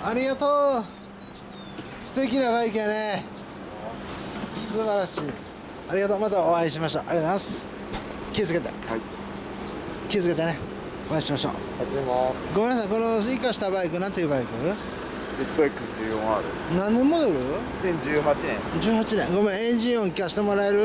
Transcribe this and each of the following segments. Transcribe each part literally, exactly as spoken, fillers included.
ありがとう。素敵なバイクやね。素晴らしい。ありがとう。またお会いしましょう。ありがとうございます。気をつけて。はい。気をつけてね。お会いしましょう。 ありがとうございます。 ごめんなさい。この生かしたバイクなんていうバイク？ ジェット エックスじゅうよんアール。 何年モデル？ にせんじゅうはちねん。 じゅうはちねん。ごめん、エンジン音聞かせてもらえる？はい、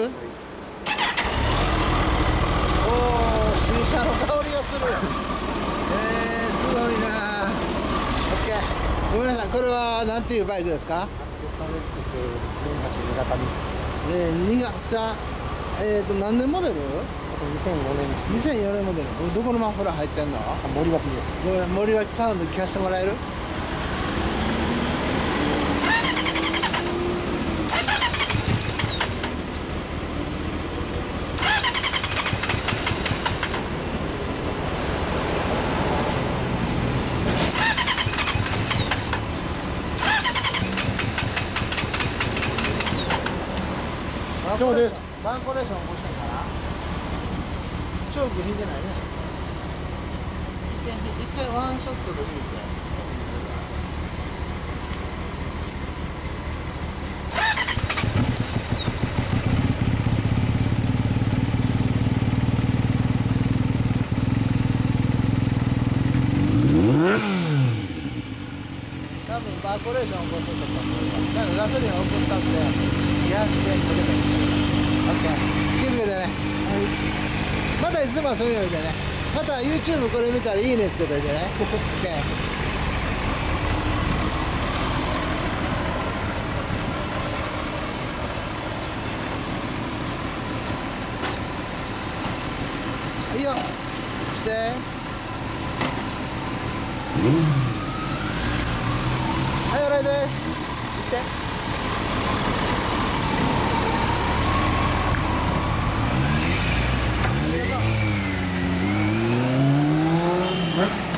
おお、新車の香りがする。えー、すごいな。オッケー。ごめんなさい。これはなんていうバイクですか？ ジェット エックスよんひゃくに型です。 えー、新潟。えーと、何年モデル？ にせんよねん式。 にせんよねんモデル。どこのマフラー入ってんの？ 森脇です。 ごめん、森脇サウンド聞かせてもらえる？ 以上です。 バンコレーション起こしたんかな？チョーク引いてないね。一回、一回ワンショットで引いて。多分バーコレーション起こそうと思うわ。なんかガソリン送ったんで、冷やしてかけたし。オッケー。気をつけてね。はい。またいつもはそういうの見てね。また YouTube これ見たらいいねつけといてね。オッケー。いいよ。来て。はい、おらいです。行って。ありがとう。